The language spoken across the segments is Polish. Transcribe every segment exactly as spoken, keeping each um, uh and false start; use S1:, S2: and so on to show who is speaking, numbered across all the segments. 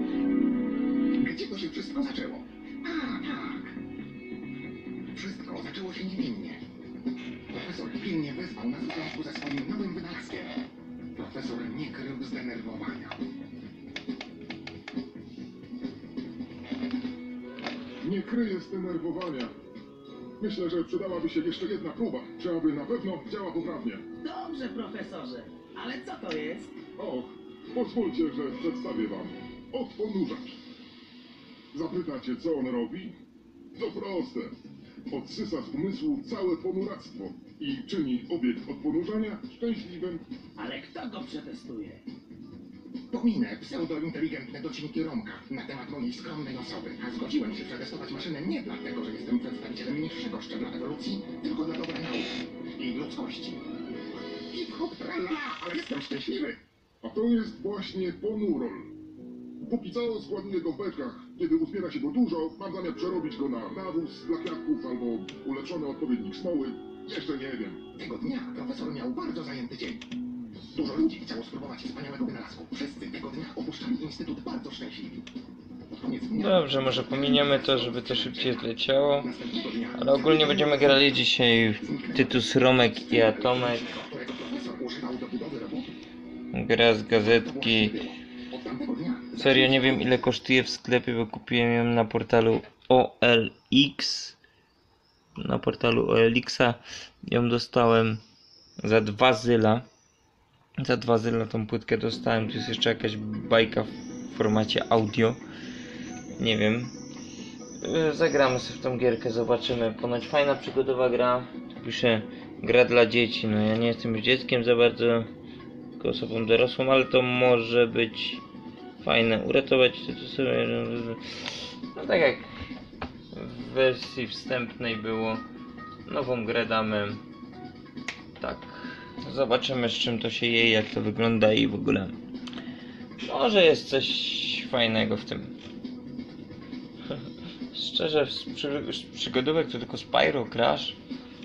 S1: Gdzie to się wszystko zaczęło? A, tak. Wszystko zaczęło się niewinnie. Profesor pilnie wezwał nas w związku ze swoim nowym wynalazkiem. Profesor nie krył zdenerwowania.
S2: Nie kryję zdenerwowania. Myślę, że przydałaby się jeszcze jedna próba, czy aby na pewno działa poprawnie.
S3: Dobrze, profesorze, ale co to jest?
S2: Och, pozwólcie, że przedstawię wam. Odponurzacz. Zapytacie, co on robi? To proste. Odsysa z umysłu całe ponuractwo i czyni obiekt odponurzania szczęśliwym.
S3: Ale kto go przetestuje?
S1: Pominę pseudointeligentne docinki Romka na temat mojej skromnej osoby, a zgodziłem się przetestować maszynę nie dlatego, że jestem przedstawicielem niższego szczebla ewolucji, tylko dla dobra nauki i ludzkości. Hip-hop trala, ale jestem szczęśliwy.
S2: A to jest właśnie ponurol. Póki co składuję go w beczkach. Kiedy uzbiera się go dużo, mam zamiar przerobić go na nawóz dla kwiatków albo ulepszony odpowiednik smoły. Jeszcze nie wiem.
S1: Tego dnia profesor miał bardzo zajęty dzień. Dużo ludzi chciało spróbować wspaniałego wynalazku. Wszyscy tego dnia opuszczali instytut bardzo szczęśliwi. Pod koniec dnia...
S4: Dobrze, może pominiemy to, żeby to szybciej zleciało.
S1: Następnego dnia...
S4: Ale ogólnie będziemy grali dzisiaj Tytus Romek i Atomek.
S1: którego profesor używał do budowy robotu.
S4: Gra z gazetki.
S1: Od tamtego dnia...
S4: Serio nie wiem ile kosztuje w sklepie, bo kupiłem ją na portalu O L X. Na portalu O L X-a ją dostałem za dwa zyla. Za dwa zyla tą płytkę dostałem. Tu jest jeszcze jakaś bajka w formacie audio. Nie wiem. Zagramy sobie w tą gierkę, zobaczymy. Ponoć fajna przygodowa gra. Tu pisze gra dla dzieci. No ja nie jestem już dzieckiem za bardzo, tylko osobą dorosłą, ale to może być fajne. Uratować to sobie. No tak jak w wersji wstępnej było. Nową grę damy. Tak. Zobaczymy, z czym to się je, jak to wygląda i w ogóle. Może jest coś fajnego w tym. Szczerze, z, przy, z przygodówek to tylko Spyro, Crash,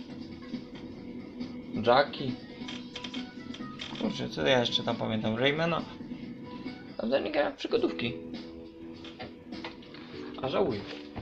S4: Jackie. Kurczę, co ja jeszcze tam pamiętam? Raymana. A wtedy nie grałem w przygodówki. A żałuję.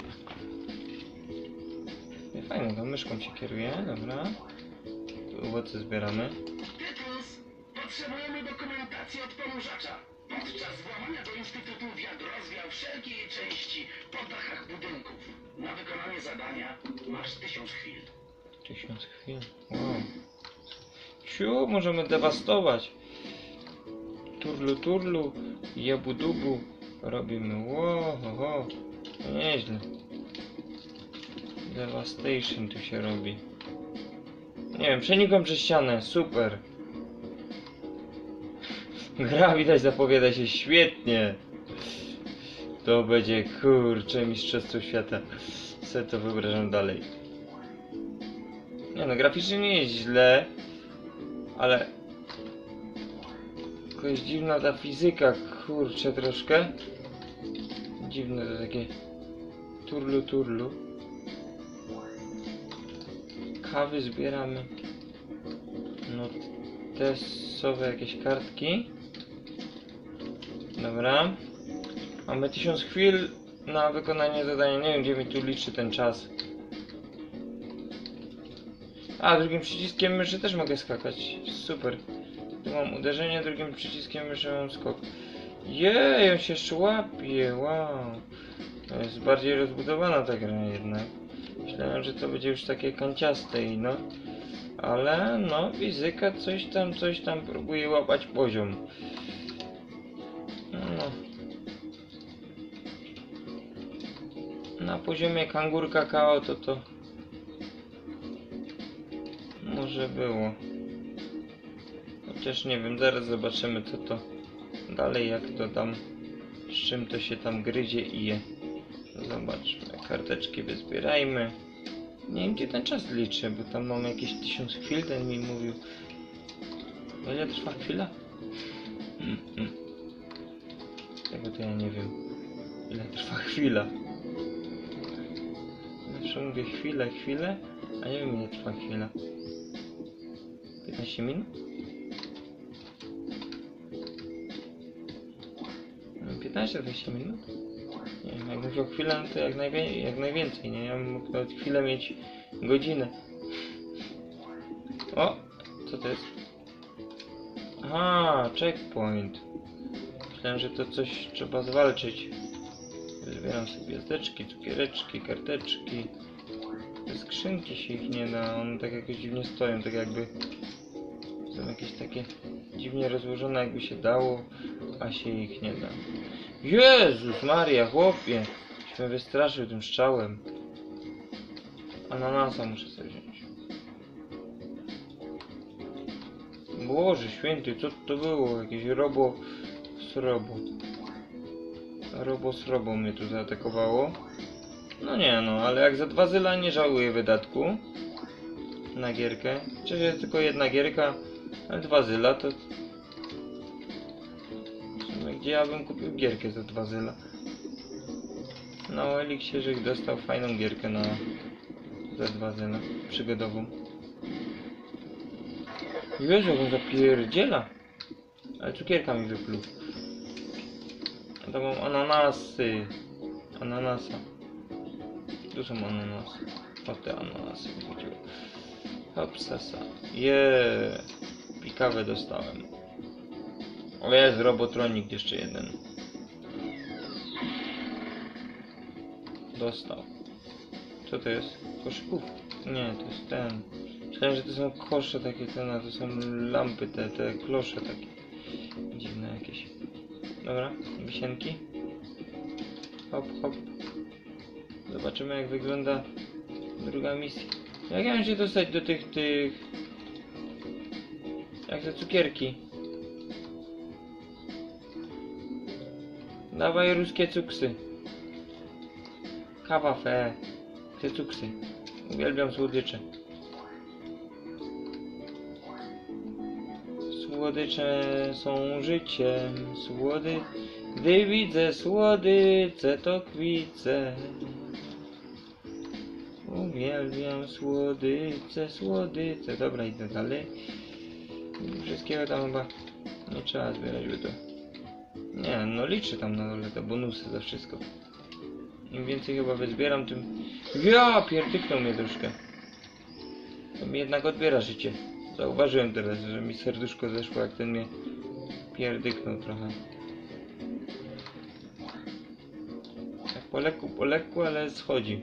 S4: Fajnie, tą myszką się kieruje, dobra. Tu owoce zbieramy.
S3: Tytus, potrzebujemy dokumentacji odponurzacza. Podczas włamania do Instytutu wiatr rozwiał wszelkie jej części po dachach budynków. Na wykonanie zadania masz tysiąc chwil.
S4: Tysiąc chwil. Wow. Ciu, możemy dewastować. Turlu, turlu, jebu dubu. Robimy. Wow, ho, ho. Nieźle. Devastation tu się robi. Nie wiem, przenikam przez ścianę. Super. Gra widać zapowiada się świetnie. To będzie kurcze mistrzostwo świata. Se to wyobrażam dalej. Nie no, graficznie nie jest źle, ale tylko jest dziwna ta fizyka, kurczę troszkę. Dziwne to takie turlu turlu. Kawy zbieramy. No testowe jakieś kartki. Dobra. Mamy tysiąc chwil na wykonanie zadania. Nie wiem, gdzie mi tu liczy ten czas. A, drugim przyciskiem myszy też mogę skakać. Super. Tu mam uderzenie, drugim przyciskiem myszy mam skok. Jej, on się jeszcze łapie. Wow. To jest bardziej rozbudowana ta gra jednak. Myślałem, że to będzie już takie kanciaste i no. Ale no, fizyka coś tam, coś tam próbuje łapać poziom. No. Na poziomie kangur kakao to to może było. Chociaż nie wiem, zaraz zobaczymy co to dalej, jak to tam, z czym to się tam gryzie i je. Zobaczmy, karteczki wyzbierajmy. Nie wiem gdzie ten czas liczy, bo tam mam jakieś tysiąc chwil, ten mi mówił. Ile trwa chwila? Mm -mm. Tego to ja nie wiem. Ile trwa chwila? Zawsze mówię chwilę, chwilę, a nie wiem ile trwa chwila. piętnaście minut? piętnaście dwadzieścia minut? Nie wiem, jakbym miał chwilę, no to jak, najwię jak najwięcej, nie? Ja bym mógł nawet chwilę mieć godzinę. O! Co to jest? Aha, checkpoint. Myślałem, że to coś trzeba zwalczyć. Zbieram sobie gwiazdeczki, cukiereczki, karteczki. Te skrzynki się ich nie da, one tak jakoś dziwnie stoją, tak jakby są jakieś takie dziwnie rozłożone, jakby się dało, a się ich nie da. Jezus Maria, chłopie! Się mnie wystraszył tym strzałem. Ananasa muszę sobie wziąć. Boże święty, co to było? Jakieś robo... srobo. Robo srobo mnie tu zaatakowało. No nie no, ale jak za dwa zyla nie żałuję wydatku na gierkę. Przecież jest tylko jedna gierka, ale dwa zyla to... W sumie gdzie ja bym kupił gierkę za dwa zyla? Na O L X-ie, żeś dostał fajną gierkę na... za dwa zyla, przygodową. Jezu, jak on zapierdziela! Ale cukierka mi wypluł. A to mam ananasy. Ananasa. Tu są ananasy. O, te ananasy chodziło. Hopsasa. Jeee. Pikawę dostałem. O jest, Robotronik jeszcze jeden. Dostał. Co to jest? Koszyków? Nie, to jest ten. Myślałem, że to są kosze takie, ten, a to są lampy, te, te klosze takie. Dziwne jakieś. Dobra, wisienki. Hop, hop. Zobaczymy, jak wygląda druga misja. Jak ja mam się dostać do tych, tych... Jak te cukierki? Dawaj ruskie cuksy. Kawa fe. Te cuksy. Uwielbiam słodycze. Słodycze są życiem. Słody... Gdy widzę słodycze, to kwice. Uwielbiam słodycze, słodycze. Dobra, idę dalej. Wszystkiego tam chyba nie trzeba zbierać, by to... Nie, no liczę tam na dole te bonusy za wszystko. Im więcej chyba wyzbieram, tym... Ja, pierdyknął mnie troszkę. To mi jednak odbiera życie. Zauważyłem teraz, że mi serduszko zeszło, jak ten mnie pierdyknął trochę. Tak po lekku, po lekku, ale schodzi.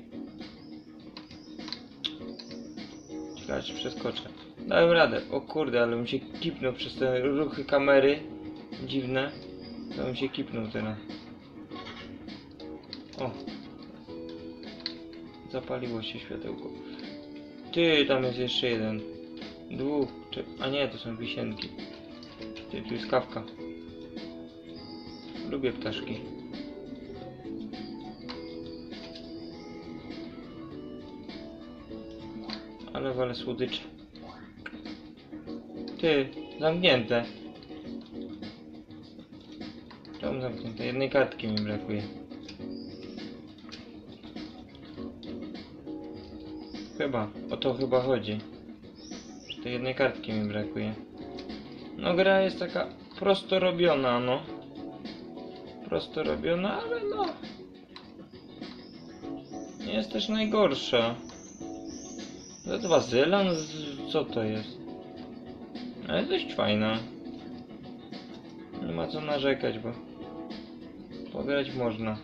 S4: Ciekawe, czy przeskoczę. Dałem radę. O kurde, ale bym się kipnął przez te ruchy kamery. Dziwne. To bym się kipnął teraz. O. Zapaliło się światełko. Ty, tam jest jeszcze jeden. Dwóch. Czy... A nie, to są wisienki. Ty, tu jest kawka. Lubię ptaszki. Ale wolę słodycze. Ty, zamknięte. Czemu zamknięte? Jednej kartki mi brakuje. Chyba, o to chyba chodzi. Że tej jednej kartki mi brakuje. No gra jest taka prosto robiona, no. Prosto robiona, ale no. Nie jest też najgorsza. Za dwa zylan? Co to jest? Ale dość fajna. Nie ma co narzekać, bo pograć można.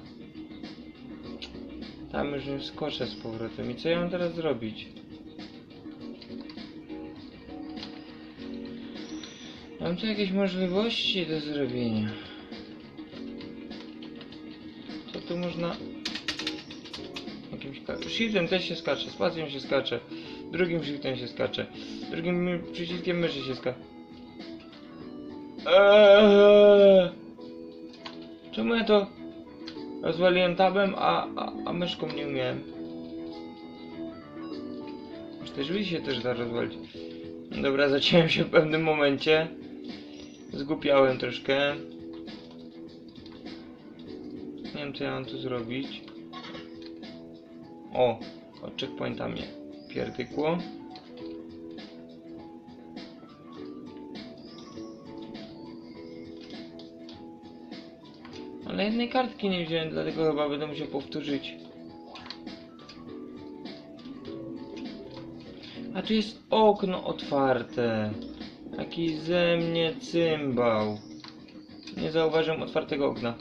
S4: Tam już nie skoczę z powrotem. I co ja mam teraz zrobić? Mam tu jakieś możliwości do zrobienia. Co tu można... Jakimś... Shiftem też się skacze, spacją się skacze. Drugim shiftem się skacze. Drugim my... przyciskiem myszy się skacze. Eee! Czemu ja to rozwaliłem tabem, a, a, a myszką nie umiałem? Już te drzwi się też da rozwalić. Dobra, zaciąłem się w pewnym momencie. Zgłupiałem troszkę. Nie wiem, co ja mam tu zrobić. O, od checkpointa mnie pierdykło. Ale Ale jednej kartki nie wziąłem, dlatego chyba będę musiał powtórzyć. A tu jest okno otwarte. Jaki ze mnie cymbał. Nie zauważyłem otwartego okna.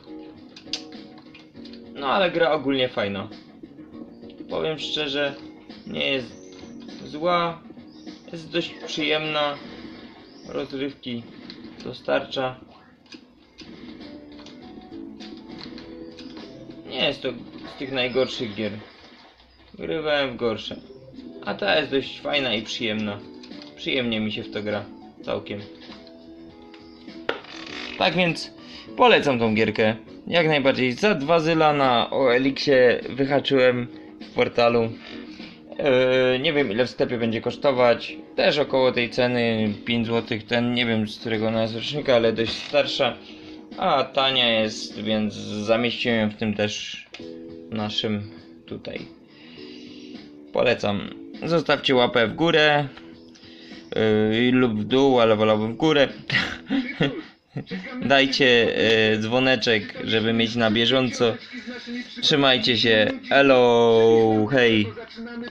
S4: No ale gra ogólnie fajna. Powiem szczerze, nie jest zła. Jest dość przyjemna. Rozrywki dostarcza. Nie jest to z tych najgorszych gier. Grywałem w gorsze. A ta jest dość fajna i przyjemna. Przyjemnie mi się w to gra. Całkiem. Tak więc polecam tą gierkę. Jak najbardziej. Za dwa zyla na O L X-ie wyhaczyłem w portalu. Yy, nie wiem ile w sklepie będzie kosztować. Też około tej ceny. pięć złotych. Ten nie wiem z którego ona jest rocznika, ale dość starsza. A tania jest, więc zamieściłem ją w tym też naszym tutaj. Polecam. Zostawcie łapę w górę yy, lub w dół, ale wolałbym w górę. Dajcie yy, dzwoneczek, żeby mieć na bieżąco. Trzymajcie się. Elo, hej.
S1: Zaczynamy